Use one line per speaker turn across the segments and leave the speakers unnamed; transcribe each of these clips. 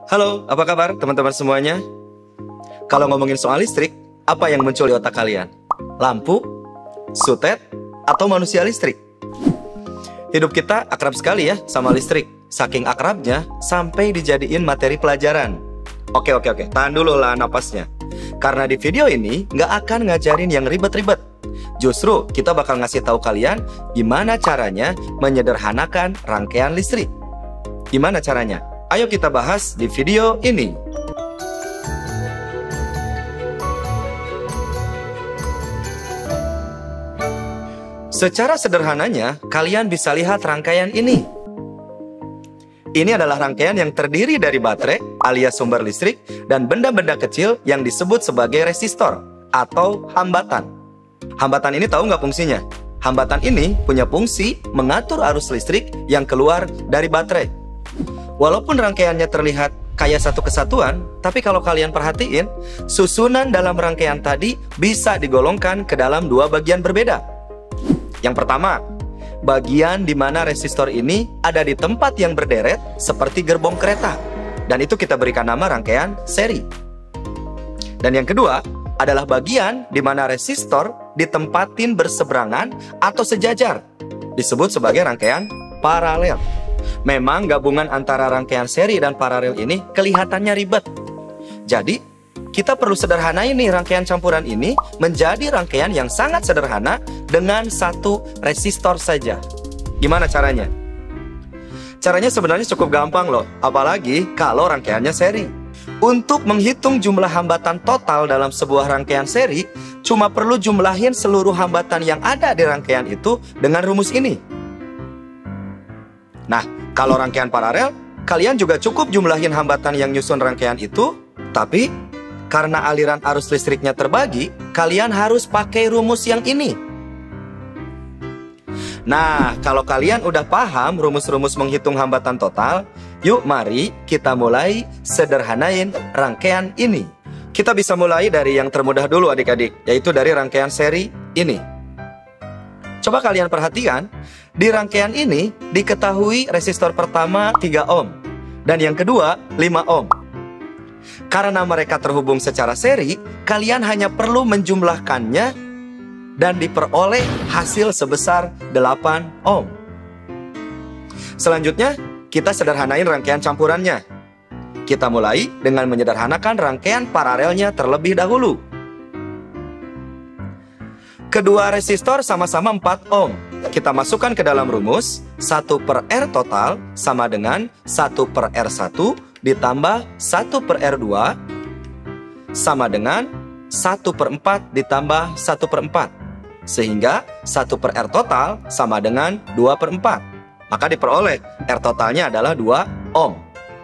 Halo, apa kabar teman-teman semuanya? Kalau ngomongin soal listrik, apa yang muncul di otak kalian? Lampu, sutet, atau manusia listrik? Hidup kita akrab sekali ya sama listrik. Saking akrabnya, sampai dijadiin materi pelajaran. Oke, tahan dulu lah napasnya. Karena di video ini nggak akan ngajarin yang ribet-ribet. Justru kita bakal ngasih tahu kalian gimana caranya menyederhanakan rangkaian listrik. Gimana caranya? Ayo kita bahas di video ini. Secara sederhananya, kalian bisa lihat rangkaian ini. Ini adalah rangkaian yang terdiri dari baterai alias sumber listrik dan benda-benda kecil yang disebut sebagai resistor atau hambatan. Hambatan ini tahu nggak fungsinya? Hambatan ini punya fungsi mengatur arus listrik yang keluar dari baterai. Walaupun rangkaiannya terlihat kayak satu kesatuan, tapi kalau kalian perhatiin, susunan dalam rangkaian tadi bisa digolongkan ke dalam dua bagian berbeda. Yang pertama, bagian di mana resistor ini ada di tempat yang berderet seperti gerbong kereta. Dan itu kita berikan nama rangkaian seri. Dan yang kedua, adalah bagian di mana resistor ditempatin berseberangan atau sejajar. Disebut sebagai rangkaian paralel. Memang gabungan antara rangkaian seri dan paralel ini kelihatannya ribet. Jadi, kita perlu sederhanain nih rangkaian campuran ini menjadi rangkaian yang sangat sederhana dengan satu resistor saja. Gimana caranya? Caranya sebenarnya cukup gampang loh, apalagi kalau rangkaiannya seri. Untuk menghitung jumlah hambatan total dalam sebuah rangkaian seri, cuma perlu jumlahin seluruh hambatan yang ada di rangkaian itu dengan rumus ini. Nah, kalau rangkaian paralel, kalian juga cukup jumlahin hambatan yang nyusun rangkaian itu, tapi karena aliran arus listriknya terbagi, kalian harus pakai rumus yang ini. Nah, kalau kalian udah paham rumus-rumus menghitung hambatan total, yuk mari kita mulai sederhanain rangkaian ini. Kita bisa mulai dari yang termudah dulu adik-adik, yaitu dari rangkaian seri ini. Coba kalian perhatikan, di rangkaian ini diketahui resistor pertama 3 ohm dan yang kedua 5 ohm. Karena mereka terhubung secara seri, kalian hanya perlu menjumlahkannya dan diperoleh hasil sebesar 8 ohm. Selanjutnya, kita sederhanain rangkaian campurannya. Kita mulai dengan menyederhanakan rangkaian paralelnya terlebih dahulu. Kedua resistor sama-sama 4 ohm. Kita masukkan ke dalam rumus 1/R total sama dengan 1/R1 ditambah 1/R2 sama dengan 1/4 ditambah 1/4. Sehingga 1/R total sama dengan 2/4. Maka diperoleh R totalnya adalah 2 ohm.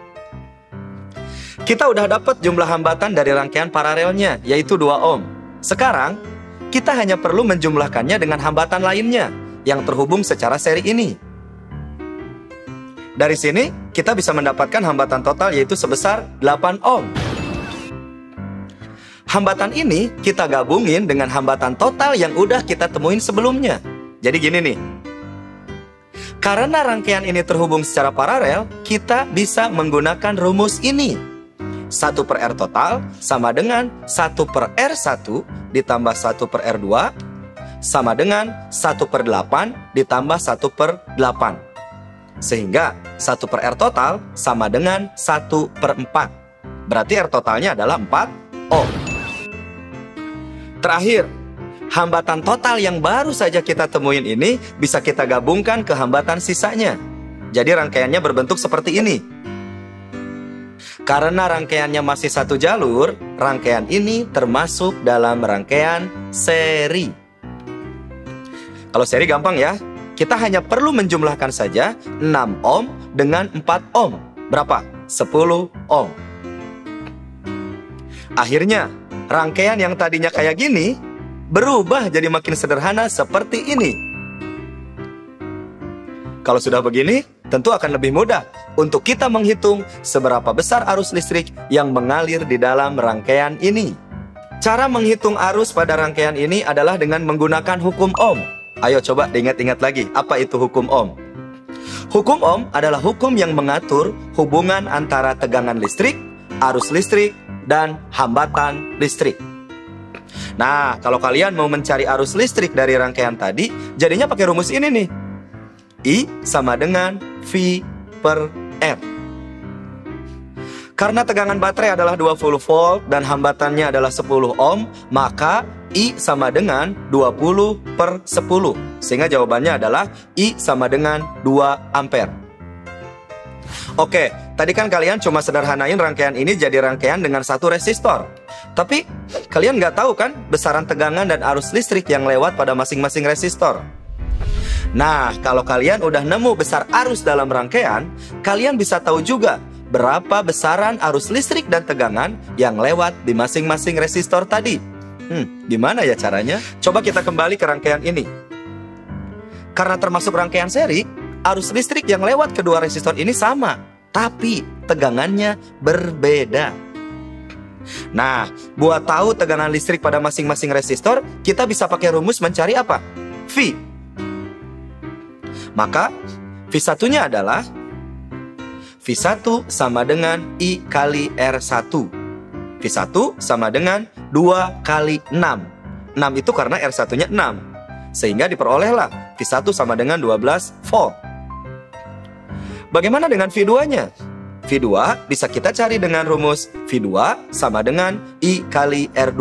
Kita udah dapat jumlah hambatan dari rangkaian paralelnya, yaitu 2 ohm. Sekarang, kita hanya perlu menjumlahkannya dengan hambatan lainnya yang terhubung secara seri ini. Dari sini, kita bisa mendapatkan hambatan total yaitu sebesar 8 ohm. Hambatan ini kita gabungin dengan hambatan total yang udah kita temuin sebelumnya. Jadi gini nih. Karena rangkaian ini terhubung secara paralel, kita bisa menggunakan rumus ini. 1/R total sama dengan 1/R1 ditambah 1/R2 sama dengan 1/8 ditambah 1/8. Sehingga 1/R total sama dengan 1/4. Berarti R totalnya adalah 4 ohm. Terakhir, hambatan total yang baru saja kita temuin ini bisa kita gabungkan ke hambatan sisanya. Jadi rangkaiannya berbentuk seperti ini. Karena rangkaiannya masih satu jalur, rangkaian ini termasuk dalam rangkaian seri. Kalau seri gampang ya, kita hanya perlu menjumlahkan saja 6 ohm dengan 4 ohm. Berapa? 10 ohm. Akhirnya, rangkaian yang tadinya kayak gini, berubah jadi makin sederhana seperti ini. Kalau sudah begini, tentu akan lebih mudah untuk kita menghitung seberapa besar arus listrik yang mengalir di dalam rangkaian ini. Cara menghitung arus pada rangkaian ini adalah dengan menggunakan hukum Ohm. Ayo coba diingat-ingat lagi, apa itu hukum Ohm? Hukum Ohm adalah hukum yang mengatur hubungan antara tegangan listrik, arus listrik, dan hambatan listrik. Nah, kalau kalian mau mencari arus listrik dari rangkaian tadi, jadinya pakai rumus ini nih. I sama dengan V per R. Karena tegangan baterai adalah 20 volt dan hambatannya adalah 10 ohm, maka I sama dengan 20 per 10. Sehingga jawabannya adalah I sama dengan 2 ampere. Oke, tadi kan kalian cuma sederhanain rangkaian ini jadi rangkaian dengan satu resistor. Tapi kalian nggak tahu kan besaran tegangan dan arus listrik yang lewat pada masing-masing resistor. Nah, kalau kalian udah nemu besar arus dalam rangkaian, kalian bisa tahu juga berapa besaran arus listrik dan tegangan yang lewat di masing-masing resistor tadi. Gimana ya caranya? Coba kita kembali ke rangkaian ini. Karena termasuk rangkaian seri, arus listrik yang lewat kedua resistor ini sama, tapi tegangannya berbeda. Nah, buat tahu tegangan listrik pada masing-masing resistor, kita bisa pakai rumus mencari apa? V. Maka V1-nya adalah V1 sama dengan I kali R1. V1 sama dengan 2 kali 6. 6 itu karena R1-nya 6. Sehingga diperolehlah V1 sama dengan 12 volt. Bagaimana dengan V2-nya? V2 bisa kita cari dengan rumus V2 sama dengan I kali R2.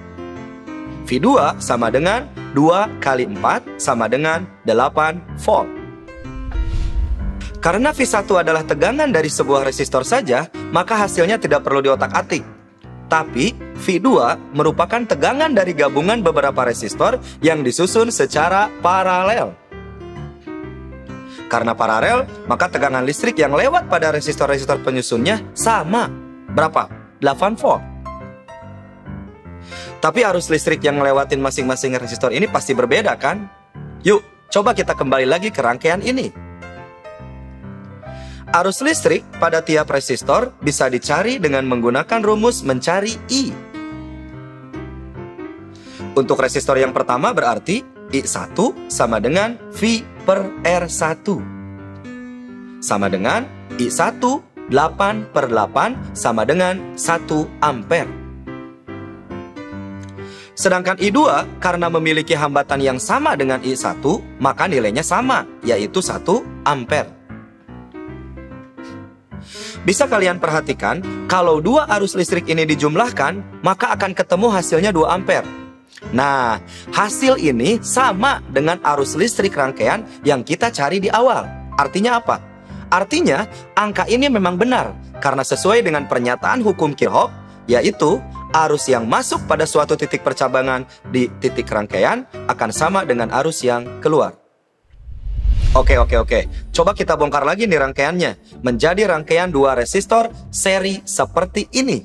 V2 sama dengan 2 kali 4 sama dengan 8 volt. Karena V1 adalah tegangan dari sebuah resistor saja, maka hasilnya tidak perlu diotak-atik. Tapi V2 merupakan tegangan dari gabungan beberapa resistor yang disusun secara paralel. Karena paralel, maka tegangan listrik yang lewat pada resistor-resistor penyusunnya sama. Berapa? 8 volt. Tapi arus listrik yang ngelewatin masing-masing resistor ini pasti berbeda kan? Yuk, coba kita kembali lagi ke rangkaian ini. Arus listrik pada tiap resistor bisa dicari dengan menggunakan rumus mencari I. Untuk resistor yang pertama berarti I1 sama dengan V per R1. Sama dengan I1 8 per 8 sama dengan 1 ampere. Sedangkan I2 karena memiliki hambatan yang sama dengan I1, maka nilainya sama, yaitu 1 ampere. Bisa kalian perhatikan, kalau dua arus listrik ini dijumlahkan, maka akan ketemu hasilnya 2 ampere. Nah, hasil ini sama dengan arus listrik rangkaian yang kita cari di awal. Artinya apa? Artinya, angka ini memang benar, karena sesuai dengan pernyataan hukum Kirchhoff, yaitu arus yang masuk pada suatu titik percabangan di titik rangkaian akan sama dengan arus yang keluar. Oke. Coba kita bongkar lagi nih rangkaiannya. Menjadi rangkaian dua resistor seri seperti ini.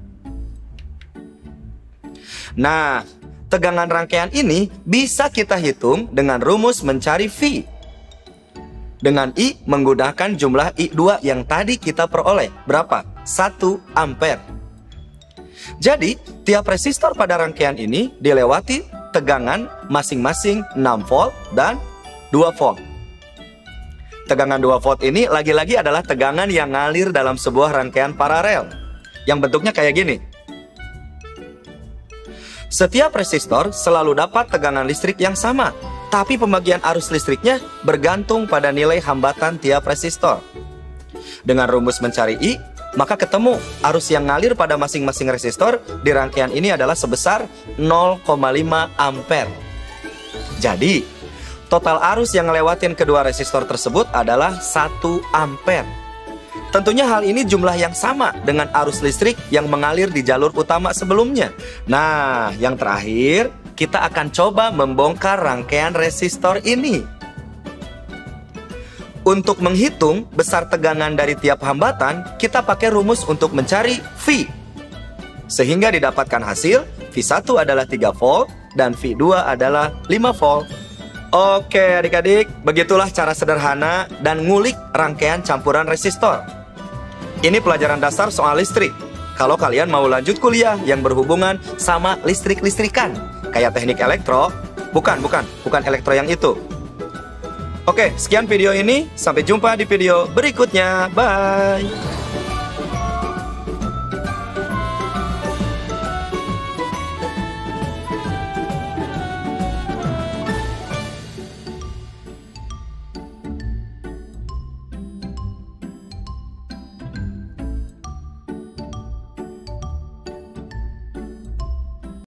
Nah, tegangan rangkaian ini bisa kita hitung dengan rumus mencari V. Dengan I menggunakan jumlah I2 yang tadi kita peroleh. Berapa? 1 ampere. Jadi, tiap resistor pada rangkaian ini dilewati tegangan masing-masing 6 volt dan 2 volt. Tegangan 2 volt ini lagi-lagi adalah tegangan yang ngalir dalam sebuah rangkaian paralel yang bentuknya kayak gini. Setiap resistor selalu dapat tegangan listrik yang sama, tapi pembagian arus listriknya bergantung pada nilai hambatan tiap resistor. Dengan rumus mencari I, maka ketemu arus yang ngalir pada masing-masing resistor di rangkaian ini adalah sebesar 0,5 ampere. Jadi, total arus yang ngelewatin kedua resistor tersebut adalah 1 ampere. Tentunya hal ini jumlah yang sama dengan arus listrik yang mengalir di jalur utama sebelumnya. Nah, yang terakhir, kita akan coba membongkar rangkaian resistor ini. Untuk menghitung besar tegangan dari tiap hambatan, kita pakai rumus untuk mencari V. Sehingga didapatkan hasil, V1 adalah 3 volt dan V2 adalah 5 volt. Oke adik-adik, begitulah cara sederhana dan ngulik rangkaian campuran resistor. Ini pelajaran dasar soal listrik. Kalau kalian mau lanjut kuliah yang berhubungan sama listrik-listrikan, kayak teknik elektro, bukan elektro yang itu. Oke, sekian video ini. Sampai jumpa di video berikutnya. Bye.